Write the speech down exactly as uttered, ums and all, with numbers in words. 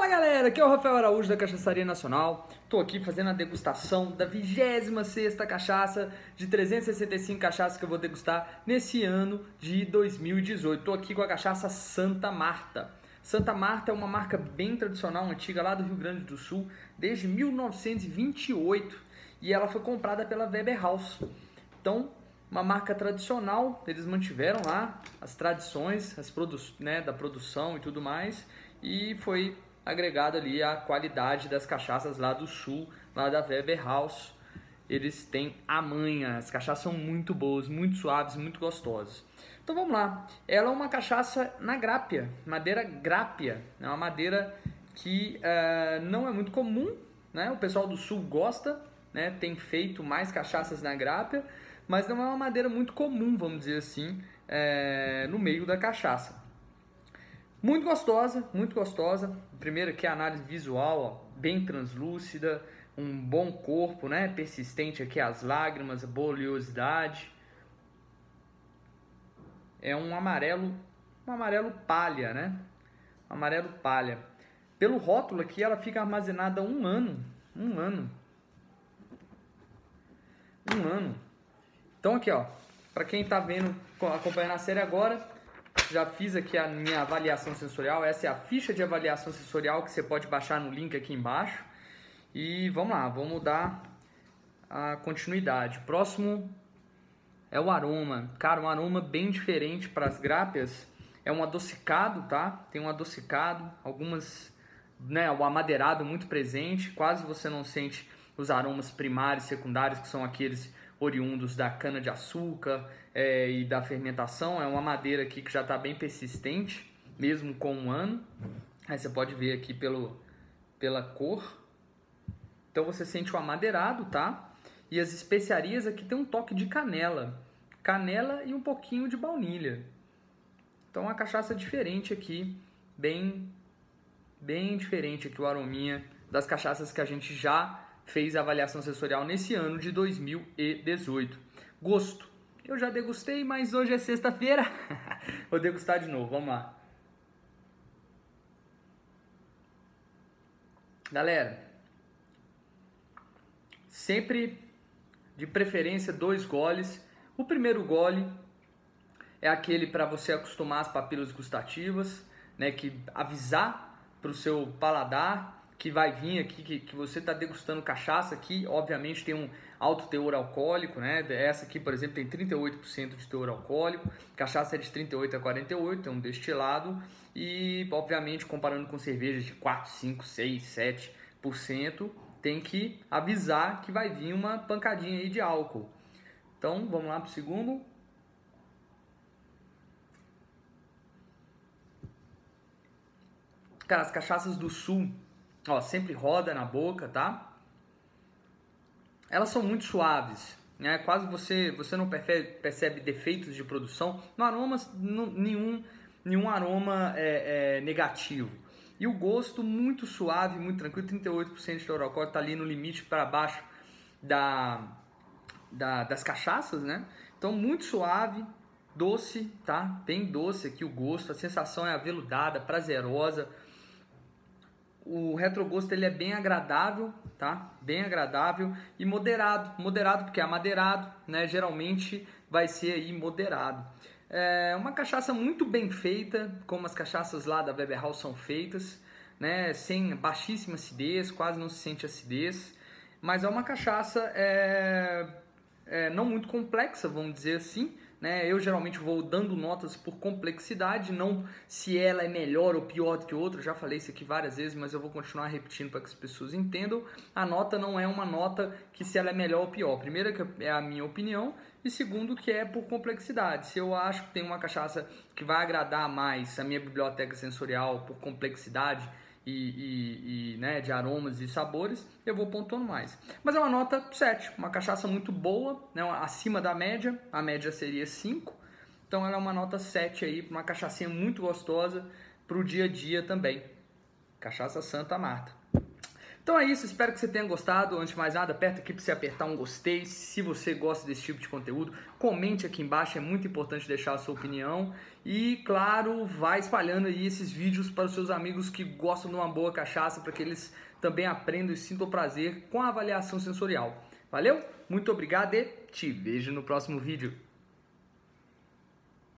Fala galera, aqui é o Rafael Araújo da Cachaçaria Nacional. Tô aqui fazendo a degustação da vigésima sexta cachaça de trezentas e sessenta e cinco cachaças que eu vou degustar nesse ano de dois mil e dezoito. Tô aqui com a cachaça Santa Marta. Santa Marta é uma marca bem tradicional, antiga lá do Rio Grande do Sul, desde mil novecentos e vinte e oito, e ela foi comprada pela Weber House. Então, uma marca tradicional, eles mantiveram lá as tradições, as produ né, da produção e tudo mais, e foi agregado ali a qualidade das cachaças lá do sul, lá da Weber House. Eles têm a manha, as cachaças são muito boas, muito suaves, muito gostosas. Então vamos lá, ela é uma cachaça na grápia, madeira grápia, é uma madeira que uh, não é muito comum, né? O pessoal do sul gosta, né? Tem feito mais cachaças na grápia, mas não é uma madeira muito comum, vamos dizer assim, é, no meio da cachaça. Muito gostosa, muito gostosa. Primeiro aqui a análise visual, ó, bem translúcida, um bom corpo, né? Persistente aqui as lágrimas, a boa oleosidade. É um amarelo, um amarelo palha, né? Um amarelo palha. Pelo rótulo aqui ela fica armazenada um ano, um ano, um ano. Então aqui, ó, para quem tá vendo, acompanhando a série agora, já fiz aqui a minha avaliação sensorial. Essa é a ficha de avaliação sensorial que você pode baixar no link aqui embaixo. E vamos lá, vamos dar a continuidade. O próximo é o aroma. Cara, um aroma bem diferente para as grápeas. É um adocicado, tá? Tem um adocicado, algumas, né, o amadeirado muito presente. Quase você não sente os aromas primários e secundários, que são aqueles oriundos da cana-de-açúcar é, e da fermentação. É uma madeira aqui que já está bem persistente, mesmo com um ano. Aí você pode ver aqui pelo, pela cor. Então você sente o amadeirado, tá? E as especiarias aqui tem um toque de canela. Canela e um pouquinho de baunilha. Então uma cachaça diferente aqui, bem, bem diferente aqui o arominha das cachaças que a gente já fez a avaliação sensorial nesse ano de dois mil e dezoito. Gosto. Eu já degustei, mas hoje é sexta-feira. Vou degustar de novo, vamos lá. Galera, sempre de preferência dois goles. O primeiro gole é aquele para você acostumar as papilas gustativas, né, que avisar para o seu paladar que vai vir aqui, que, que você está degustando cachaça aqui. Obviamente tem um alto teor alcoólico, né? Essa aqui, por exemplo, tem trinta e oito por cento de teor alcoólico. Cachaça é de trinta e oito a quarenta e oito, é um destilado. E, obviamente, comparando com cervejas de quatro, cinco, seis, sete por cento, tem que avisar que vai vir uma pancadinha aí de álcool. Então, vamos lá para o segundo. Cara, as cachaças do sul, ó, sempre roda na boca, tá? Elas são muito suaves, né? Quase você, você não percebe, percebe defeitos de produção. No aroma, não, nenhum, nenhum aroma é, é negativo. E o gosto muito suave, muito tranquilo. trinta e oito por cento de teor alcoólico, tá ali no limite para baixo da, da, das cachaças, né? Então muito suave, doce, tá? Bem doce aqui o gosto. A sensação é aveludada, prazerosa. O retrogosto ele é bem agradável, tá? Bem agradável e moderado, moderado porque é amadeirado, né? Geralmente vai ser aí moderado. É uma cachaça muito bem feita, como as cachaças lá da Weber House são feitas, né? Sem baixíssima acidez, quase não se sente acidez, mas é uma cachaça é, é, não muito complexa, vamos dizer assim, né? Eu geralmente vou dando notas por complexidade, não se ela é melhor ou pior do que outra. Já falei isso aqui várias vezes, mas eu vou continuar repetindo para que as pessoas entendam. A nota não é uma nota que se ela é melhor ou pior. Primeiro que é a minha opinião, e segundo que é por complexidade. Se eu acho que tem uma cachaça que vai agradar mais a minha biblioteca sensorial por complexidade E, e, e, né, de aromas e sabores, eu vou pontuando mais. Mas é uma nota sete, uma cachaça muito boa, né, acima da média, a média seria cinco, então ela é uma nota sete aí, uma cachaçinha muito gostosa para o dia a dia também. Cachaça Santa Marta. Então é isso, espero que você tenha gostado. Antes de mais nada, aperta aqui para você apertar um gostei. Se você gosta desse tipo de conteúdo, comente aqui embaixo, é muito importante deixar a sua opinião. E, claro, vai espalhando aí esses vídeos para os seus amigos que gostam de uma boa cachaça, para que eles também aprendam e sintam prazer com a avaliação sensorial. Valeu? Muito obrigado e te vejo no próximo vídeo.